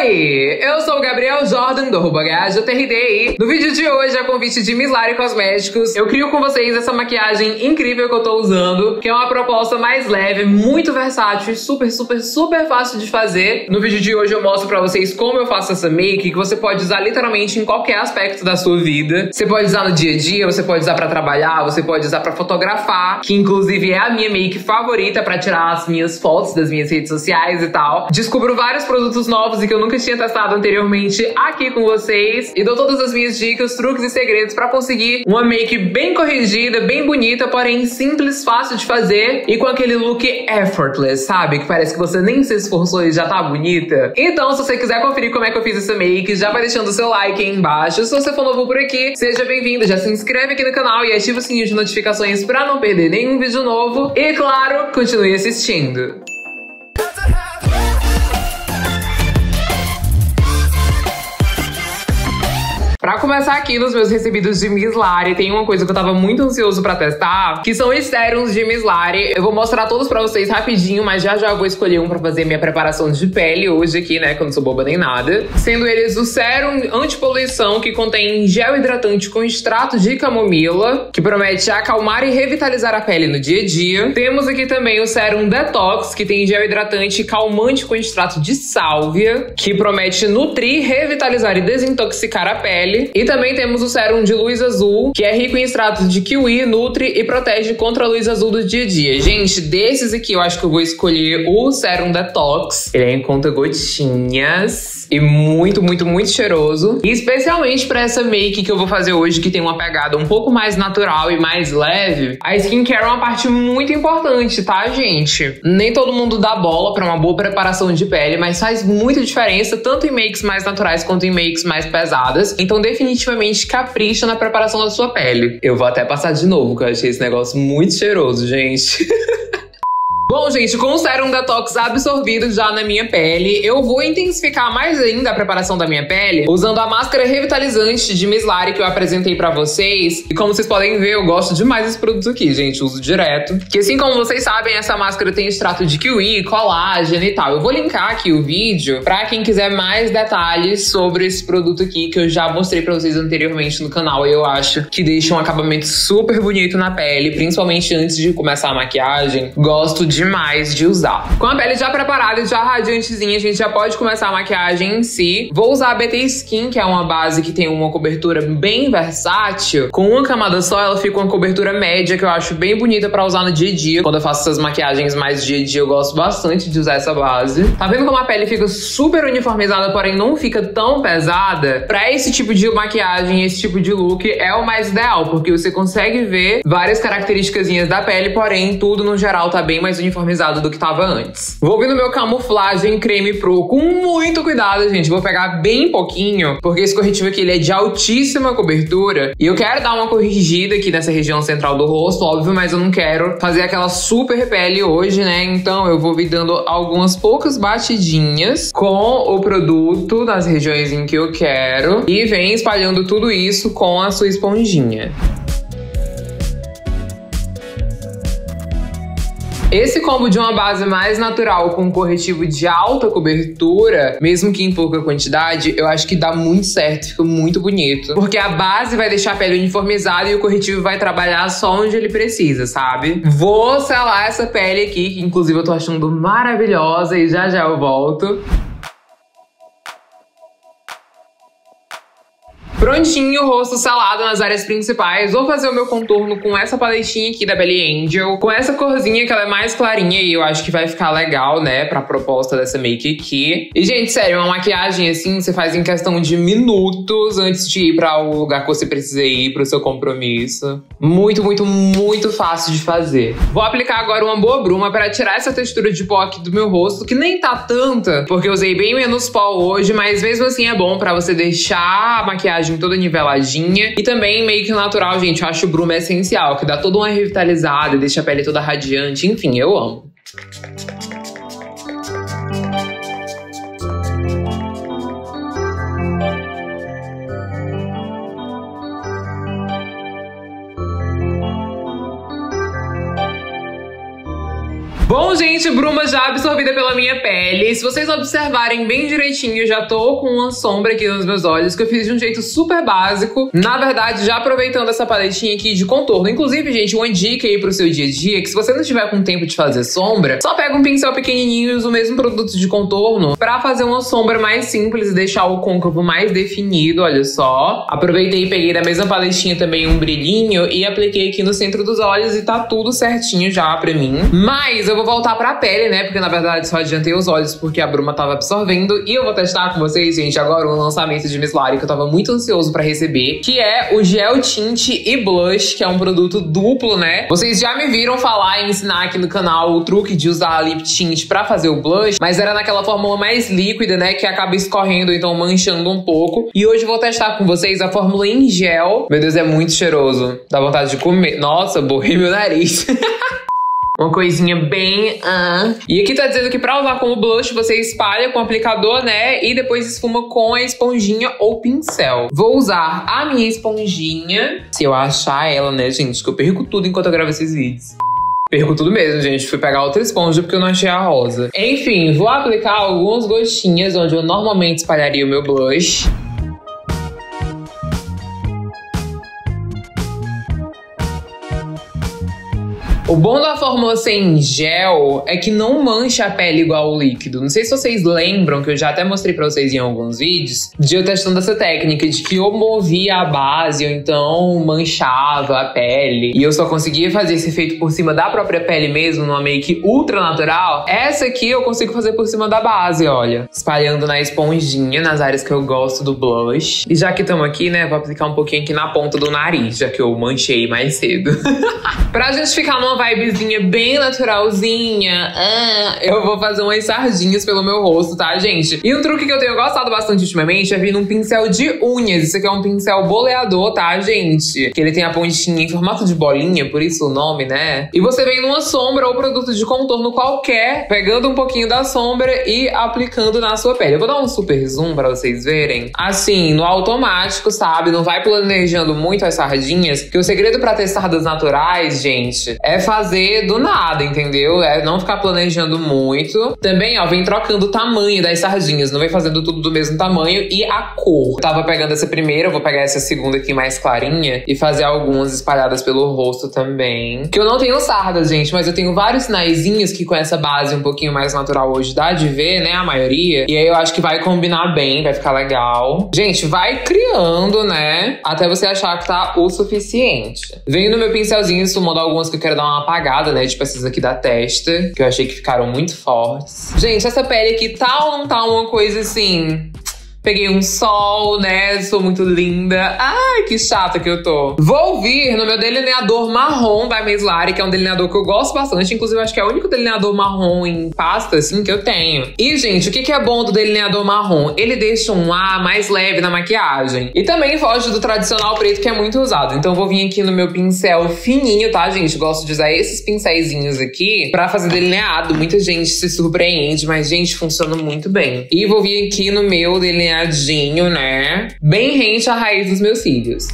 Oi, eu sou o Gabriel Jordan do @GajoTRD. No vídeo de hoje, a convite de Miss Lari Cosméticos, eu crio com vocês essa maquiagem incrível que eu tô usando, que é uma proposta mais leve, muito versátil e super fácil de fazer. No vídeo de hoje eu mostro pra vocês como eu faço essa make, que você pode usar literalmente em qualquer aspecto da sua vida. Você pode usar no dia a dia, você pode usar pra trabalhar, você pode usar pra fotografar, que inclusive é a minha make favorita pra tirar as minhas fotos das minhas redes sociais e tal. Descubro vários produtos novos e que eu nunca tinha testado anteriormente aqui com vocês. E dou todas as minhas dicas, truques e segredos pra conseguir uma make bem corrigida, bem bonita, porém simples, fácil de fazer e com aquele look effortless, sabe? Que parece que você nem se esforçou e já tá bonita. Então, se você quiser conferir como é que eu fiz essa make, já vai deixando o seu like aí embaixo. Se você for novo por aqui, seja bem-vindo, já se inscreve aqui no canal e ativa o sininho de notificações pra não perder nenhum vídeo novo. E, claro, continue assistindo. Pra começar aqui nos meus recebidos de Miss Lari, tem uma coisa que eu tava muito ansioso pra testar, que são os sérums de Miss Lari. Eu vou mostrar todos pra vocês rapidinho, mas já eu vou escolher um pra fazer minha preparação de pele hoje aqui, né, que eu não sou boba nem nada. Sendo eles o sérum antipoluição, que contém gel hidratante com extrato de camomila, que promete acalmar e revitalizar a pele no dia a dia. Temos aqui também o sérum detox, que tem gel hidratante e calmante com extrato de sálvia, que promete nutrir, revitalizar e desintoxicar a pele. E também temos o sérum de luz azul, que é rico em extratos de kiwi, nutre e protege contra a luz azul do dia a dia. Gente, desses aqui eu acho que eu vou escolher o sérum detox. Ele é em conta gotinhas e muito cheiroso. E especialmente pra essa make que eu vou fazer hoje, que tem uma pegada um pouco mais natural e mais leve, a skincare é uma parte muito importante, tá, gente? Nem todo mundo dá bola pra uma boa preparação de pele, mas faz muita diferença tanto em makes mais naturais quanto em makes mais pesadas. Então definitivamente capricha na preparação da sua pele. Eu vou até passar de novo, porque eu achei esse negócio muito cheiroso, gente. Bom, gente, com o sérum detox absorvido já na minha pele, eu vou intensificar mais ainda a preparação da minha pele usando a máscara revitalizante de Miss Lari que eu apresentei pra vocês. E como vocês podem ver, eu gosto demais desse produto aqui, gente, uso direto. Que assim como vocês sabem, essa máscara tem extrato de kiwi, colágeno e tal. Eu vou linkar aqui o vídeo pra quem quiser mais detalhes sobre esse produto aqui que eu já mostrei pra vocês anteriormente no canal. E eu acho que deixa um acabamento super bonito na pele, principalmente antes de começar a maquiagem. Gosto demais de usar. Com a pele já preparada e já radiantezinha, a gente já pode começar a maquiagem em si. Vou usar a BT Skin, que é uma base que tem uma cobertura bem versátil. Com uma camada só, ela fica uma cobertura média, que eu acho bem bonita pra usar no dia a dia. Quando eu faço essas maquiagens mais dia a dia, eu gosto bastante de usar essa base. Tá vendo como a pele fica super uniformizada, porém não fica tão pesada? Pra esse tipo de maquiagem, esse tipo de look, é o mais ideal, porque você consegue ver várias características da pele, porém tudo no geral tá bem mais uniformizado do que tava antes. Vou vir no meu camuflagem creme pro com muito cuidado, gente. Vou pegar bem pouquinho, porque esse corretivo aqui ele é de altíssima cobertura e eu quero dar uma corrigida aqui nessa região central do rosto, óbvio, mas eu não quero fazer aquela super pele hoje, né? Então eu vou vir dando algumas poucas batidinhas com o produto nas regiões em que eu quero e vem espalhando tudo isso com a sua esponjinha. Esse combo de uma base mais natural com um corretivo de alta cobertura, mesmo que em pouca quantidade, eu acho que dá muito certo, fica muito bonito. Porque a base vai deixar a pele uniformizada e o corretivo vai trabalhar só onde ele precisa, sabe? Vou selar essa pele aqui, que inclusive eu tô achando maravilhosa e já eu volto. Prontinho, o rosto selado nas áreas principais. Vou fazer o meu contorno com essa paletinha aqui da Belly Angel. Com essa corzinha que ela é mais clarinha e eu acho que vai ficar legal, né, pra proposta dessa make aqui. E, gente, sério, uma maquiagem assim você faz em questão de minutos antes de ir pra o lugar que você precisa ir, pro seu compromisso. Muito fácil de fazer. Vou aplicar agora uma boa bruma pra tirar essa textura de pó aqui do meu rosto, que nem tá tanta, porque eu usei bem menos pó hoje, mas mesmo assim é bom pra você deixar a maquiagem toda niveladinha. E também make natural, gente, eu acho o bruma essencial, que dá toda uma revitalizada, deixa a pele toda radiante, enfim, eu amo. Bom, gente, Gente, bruma já absorvida pela minha pele. Se vocês observarem bem direitinho, já tô com uma sombra aqui nos meus olhos, que eu fiz de um jeito super básico. Na verdade, já aproveitando essa paletinha aqui de contorno. Inclusive, gente, uma dica aí pro seu dia a dia, que se você não tiver com tempo de fazer sombra, só pega um pincel pequenininho e usa o mesmo produto de contorno pra fazer uma sombra mais simples e deixar o côncavo mais definido, olha só. Aproveitei e peguei da mesma paletinha também um brilhinho e apliquei aqui no centro dos olhos e tá tudo certinho já pra mim. Mas eu vou voltar pra pele, né? Porque na verdade só adiantei os olhos porque a bruma tava absorvendo. E eu vou testar com vocês, gente, agora um lançamento de Miss Lari que eu tava muito ansioso pra receber, que é o Gel Tint e Blush, que é um produto duplo, né? Vocês já me viram falar e ensinar aqui no canal o truque de usar lip tint pra fazer o blush, mas era naquela fórmula mais líquida, né? Que acaba escorrendo, então manchando um pouco. E hoje eu vou testar com vocês a fórmula em gel. Meu Deus, é muito cheiroso. Dá vontade de comer. Nossa, borrei meu nariz. Uma coisinha bem... E aqui tá dizendo que pra usar como blush, você espalha com o aplicador, né? E depois esfuma com a esponjinha ou pincel. Vou usar a minha esponjinha. Se eu achar ela, né, gente? Que eu perco tudo enquanto eu gravo esses vídeos. Perco tudo mesmo, gente. Fui pegar outra esponja porque eu não achei a rosa. Enfim, vou aplicar algumas gotinhas onde eu normalmente espalharia o meu blush. O bom da fórmula sem gel é que não mancha a pele igual o líquido. Não sei se vocês lembram, que eu já até mostrei pra vocês em alguns vídeos, de eu testando essa técnica de que eu movia a base ou então manchava a pele. E eu só conseguia fazer esse efeito por cima da própria pele mesmo, numa make ultra natural. Essa aqui eu consigo fazer por cima da base, olha. Espalhando na esponjinha, nas áreas que eu gosto do blush. E já que estamos aqui, né, vou aplicar um pouquinho aqui na ponta do nariz, já que eu manchei mais cedo. Pra gente ficar numa vibezinha bem naturalzinha, eu vou fazer umas sardinhas pelo meu rosto, tá, gente? E um truque que eu tenho gostado bastante ultimamente é vir num pincel de unhas. Isso aqui é um pincel boleador, tá, gente? Que ele tem a pontinha em formato de bolinha, por isso o nome, né? E você vem numa sombra ou produto de contorno qualquer, pegando um pouquinho da sombra e aplicando na sua pele. Eu vou dar um super zoom pra vocês verem. Assim, no automático, sabe? Não vai planejando muito as sardinhas, porque o segredo pra ter sardas naturais, gente, é fazer do nada, entendeu? É não ficar planejando muito. Também, ó, vem trocando o tamanho das sardinhas. Não vem fazendo tudo do mesmo tamanho. E a cor. Tava pegando essa primeira, eu vou pegar essa segunda aqui mais clarinha e fazer algumas espalhadas pelo rosto também. Que eu não tenho sardas, gente, mas eu tenho vários sinaizinhos que com essa base um pouquinho mais natural hoje dá de ver, né, a maioria. E aí eu acho que vai combinar bem, vai ficar legal. Gente, vai criando, né, até você achar que tá o suficiente. Venho no meu pincelzinho esfumando algumas que eu quero dar uma apagada, né? Tipo essas aqui da testa, que eu achei que ficaram muito fortes. Gente, essa pele aqui tá ou não tá uma coisa assim... Peguei um sol, né? Sou muito linda. Ai, que chata que eu tô. Vou vir no meu delineador marrom da Miss Lari, que é um delineador que eu gosto bastante. Inclusive, acho que é o único delineador marrom em pasta, assim, que eu tenho. E, gente, o que é bom do delineador marrom? Ele deixa um ar mais leve na maquiagem. E também foge do tradicional preto, que é muito usado. Então, eu vou vir aqui no meu pincel fininho, tá, gente? Gosto de usar esses pincéisinhos aqui pra fazer delineado. Muita gente se surpreende, mas, gente, funciona muito bem. E vou vir aqui no meu delineador, né? Bem rente à raiz dos meus cílios.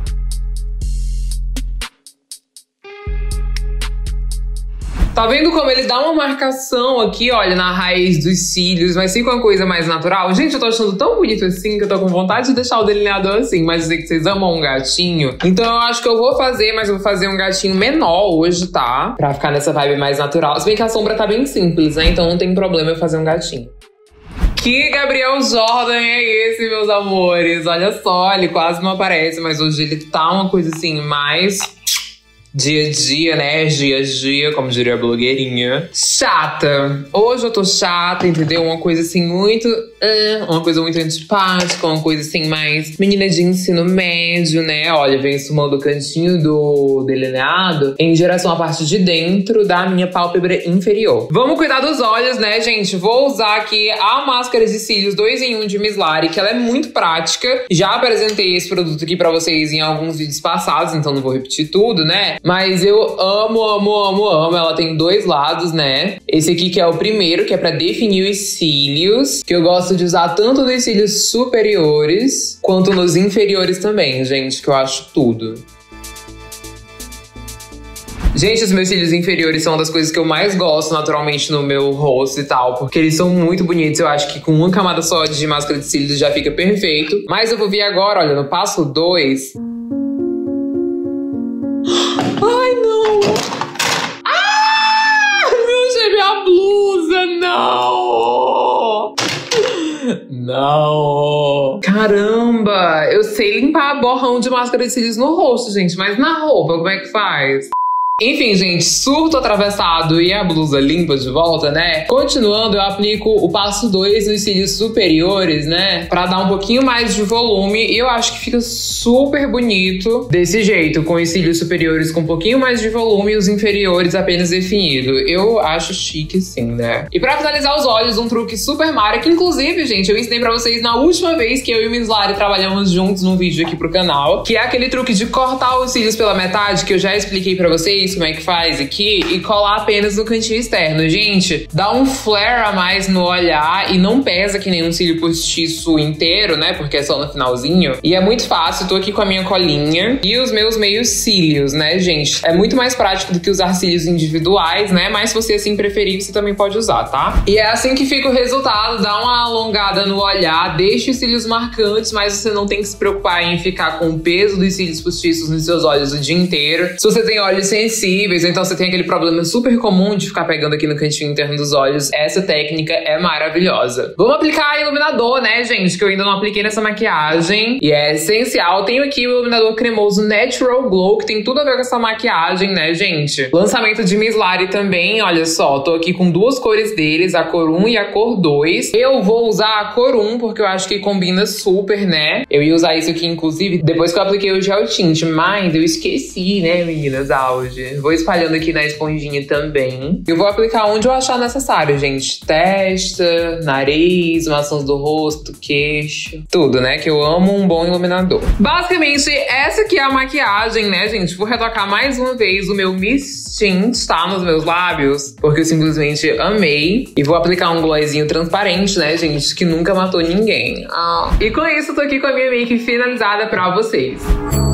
Tá vendo como ele dá uma marcação aqui, olha, na raiz dos cílios, mas fica uma coisa mais natural? Gente, eu tô achando tão bonito assim que eu tô com vontade de deixar o delineador assim, mas eu sei que vocês amam um gatinho. Então eu acho que eu vou fazer, mas eu vou fazer um gatinho menor hoje, tá? Pra ficar nessa vibe mais natural. Se bem que a sombra tá bem simples, né? Então não tem problema eu fazer um gatinho. Que Gabriel Jordan é esse, meus amores? Olha só, ele quase não aparece, mas hoje ele tá uma coisa assim, mais dia a dia, né? Dia a dia, como diria a blogueirinha. Chata. Hoje eu tô chata, entendeu? Uma coisa assim muito... uma coisa muito antipática, uma coisa assim mais menina de ensino médio, né? Olha, vem esfumando o cantinho do delineado em direção à parte de dentro da minha pálpebra inferior. Vamos cuidar dos olhos, né, gente? Vou usar aqui a máscara de cílios 2 em 1 de Miss Lari, que ela é muito prática. Já apresentei esse produto aqui pra vocês em alguns vídeos passados, então não vou repetir tudo, né? Mas eu amo, amo, amo, amo. Ela tem dois lados, né? Esse aqui que é o primeiro, que é pra definir os cílios, que eu gosto de usar tanto nos cílios superiores quanto nos inferiores também, gente, que eu acho tudo. Gente, os meus cílios inferiores são uma das coisas que eu mais gosto naturalmente no meu rosto e tal, porque eles são muito bonitos. Eu acho que com uma camada só de máscara de cílios já fica perfeito. Mas eu vou vir agora, olha, no passo 2. Ai, não! Ah! Meu, minha blusa, não! Não! Caramba! Eu sei limpar borrão de máscara de cílios no rosto, gente, mas na roupa, como é que faz? Enfim, gente, surto atravessado e a blusa limpa de volta, né? Continuando, eu aplico o passo 2 nos cílios superiores, né? Pra dar um pouquinho mais de volume. E eu acho que fica super bonito desse jeito, com os cílios superiores com um pouquinho mais de volume e os inferiores apenas definido. Eu acho chique sim, né? E pra finalizar os olhos, um truque super mara, que inclusive, gente, eu ensinei pra vocês na última vez que eu e Miss Lari trabalhamos juntos num vídeo aqui pro canal, que é aquele truque de cortar os cílios pela metade, que eu já expliquei pra vocês como é que faz aqui, e colar apenas no cantinho externo. Gente, dá um flare a mais no olhar e não pesa que nem um cílio postiço inteiro, né? Porque é só no finalzinho. E é muito fácil. Tô aqui com a minha colinha e os meus meios cílios, né, gente? É muito mais prático do que usar cílios individuais, né? Mas se você assim preferir, você também pode usar, tá? E é assim que fica o resultado. Dá uma alongada no olhar, deixa os cílios marcantes, mas você não tem que se preocupar em ficar com o peso dos cílios postiços nos seus olhos o dia inteiro. Se você tem olhos sensíveis, então você tem aquele problema super comum de ficar pegando aqui no cantinho interno dos olhos, essa técnica é maravilhosa. Vamos aplicar iluminador, né, gente? Que eu ainda não apliquei nessa maquiagem e é essencial. Tenho aqui o iluminador cremoso Natural Glow, que tem tudo a ver com essa maquiagem, né, gente? Lançamento de Miss Lari também, olha só. Tô aqui com duas cores deles, a cor 1 e a cor 2. Eu vou usar a cor 1 porque eu acho que combina super, né? Eu ia usar isso aqui, inclusive, depois que eu apliquei o gel tint, mas eu esqueci, né, meninas, auge. Vou espalhando aqui na esponjinha também. Eu vou aplicar onde eu achar necessário, gente. Testa, nariz, maçãs do rosto, queixo, tudo, né? Que eu amo um bom iluminador. Basicamente, essa aqui é a maquiagem, né, gente? Vou retocar mais uma vez o meu Mist Tint, tá? Nos meus lábios, porque eu simplesmente amei. E vou aplicar um glossinho transparente, né, gente? Que nunca matou ninguém. E com isso, tô aqui com a minha make finalizada pra vocês.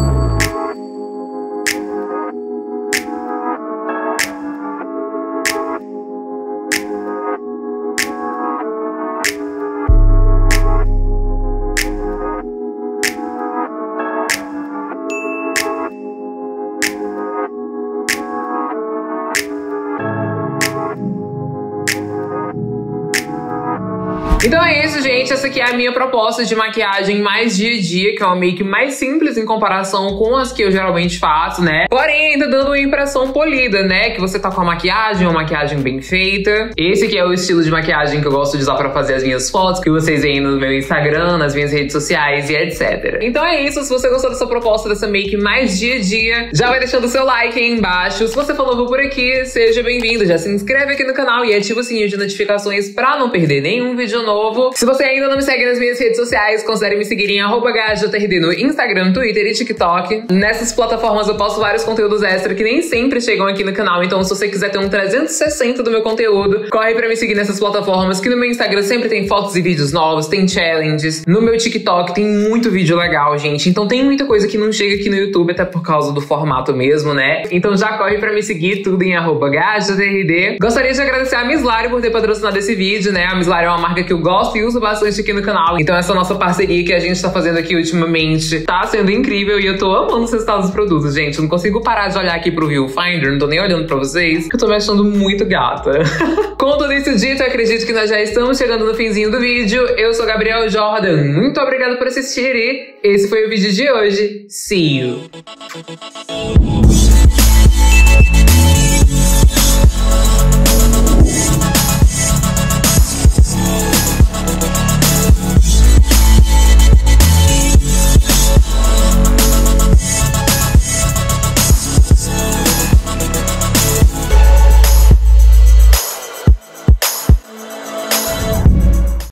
Então é isso, gente. Essa aqui é a minha proposta de maquiagem mais dia a dia, que é uma make mais simples em comparação com as que eu geralmente faço, né? Porém, ainda dando uma impressão polida, né? Que você tá com a maquiagem, uma maquiagem bem feita. Esse aqui é o estilo de maquiagem que eu gosto de usar pra fazer as minhas fotos, que vocês veem no meu Instagram, nas minhas redes sociais e etc. Então é isso. Se você gostou dessa proposta, dessa make mais dia a dia, já vai deixando o seu like aí embaixo. Se você for novo por aqui, seja bem-vindo. Já se inscreve aqui no canal e ativa o sininho de notificações pra não perder nenhum vídeo novo. Se você ainda não me segue nas minhas redes sociais, considere me seguir em @GajoTRD no Instagram, Twitter e TikTok. Nessas plataformas eu posto vários conteúdos extra que nem sempre chegam aqui no canal, então se você quiser ter um 360 do meu conteúdo, corre pra me seguir nessas plataformas, que no meu Instagram sempre tem fotos e vídeos novos, tem challenges. No meu TikTok tem muito vídeo legal, gente. Então tem muita coisa que não chega aqui no YouTube, até por causa do formato mesmo, né? Então já corre pra me seguir, tudo em @GajoTRD. Gostaria de agradecer a Miss Lari por ter patrocinado esse vídeo, né? A Miss Lari é uma marca que eu gosto e uso bastante aqui no canal. Então essa nossa parceria que a gente tá fazendo aqui ultimamente tá sendo incrível e eu tô amando os resultados dos produtos, gente. Eu não consigo parar de olhar aqui pro Viewfinder, não tô nem olhando pra vocês, que eu tô me achando muito gata. Com tudo isso dito, eu acredito que nós já estamos chegando no finzinho do vídeo. Eu sou Gabriel Jordan, muito obrigada por assistir e esse foi o vídeo de hoje. See you!